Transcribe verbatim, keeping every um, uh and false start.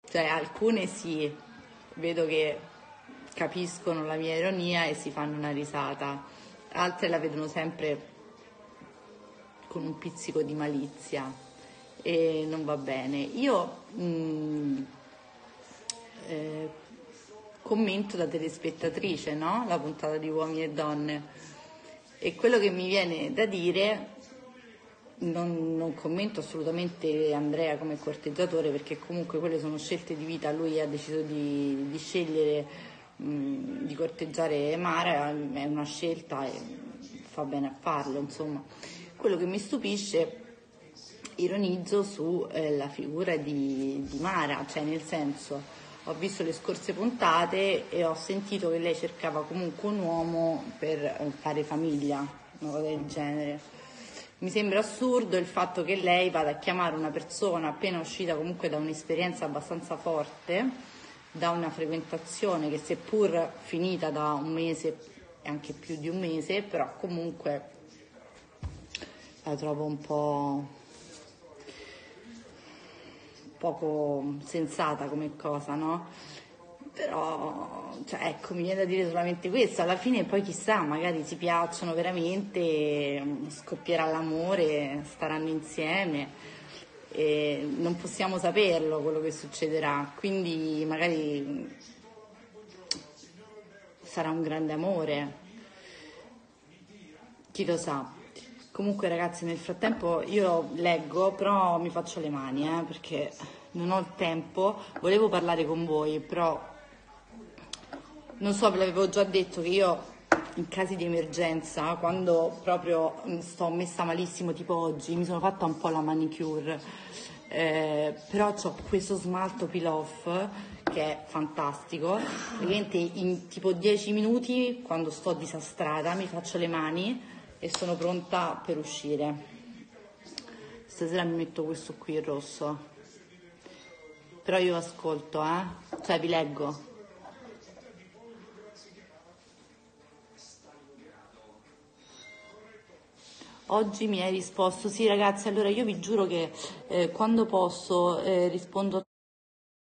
Cioè, alcune sì, vedo che capiscono la mia ironia e si fanno una risata, altre la vedono sempre con un pizzico di malizia e non va bene. Io mh, eh, commento da telespettatrice, no? La puntata di Uomini e Donne, e quello che mi viene da dire, non, non commento assolutamente Andrea come corteggiatore, perché comunque quelle sono scelte di vita. Lui ha deciso di, di scegliere mh, di corteggiare Mara, è una scelta e fa bene a farlo, insomma. Quello che mi stupisce, ironizzo su eh, la figura di, di Mara, cioè nel senso, ho visto le scorse puntate e ho sentito che lei cercava comunque un uomo per eh, fare famiglia, una cosa del genere. Mi sembra assurdo il fatto che lei vada a chiamare una persona appena uscita comunque da un'esperienza abbastanza forte, da una frequentazione che seppur finita da un mese e anche più di un mese, però comunque la trovo un po' poco sensata come cosa, no? Però, cioè, ecco, mi viene da dire solamente questo. Alla fine poi chissà, magari si piacciono veramente, scoppierà l'amore, staranno insieme e non possiamo saperlo quello che succederà, quindi magari sarà un grande amore, chi lo sa. Comunque ragazzi, nel frattempo io leggo, però mi faccio le mani, eh, perché non ho il tempo. Volevo parlare con voi, però non so, ve l'avevo già detto che io in casi di emergenza, quando proprio sto messa malissimo, tipo oggi, mi sono fatta un po' la manicure, eh, però ho questo smalto peel off che è fantastico. Praticamente in tipo dieci minuti, quando sto disastrata, mi faccio le mani e sono pronta per uscire. Stasera mi metto questo qui, il rosso, però io ascolto, eh? Cioè vi leggo. Oggi mi hai risposto, sì ragazzi, allora io vi giuro che eh, quando posso eh, rispondo